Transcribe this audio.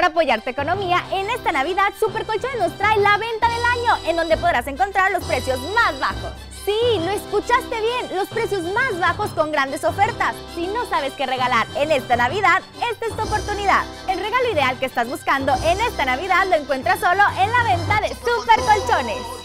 para apoyar tu economía, en esta Navidad Super Colchones nos trae la venta del año, en donde podrás encontrar los precios más bajos. Sí, lo escuchaste bien, los precios más bajos con grandes ofertas. Si no sabes qué regalar en esta Navidad, esta es tu oportunidad. El regalo ideal que estás buscando en esta Navidad lo encuentras solo en la venta de Super Colchones.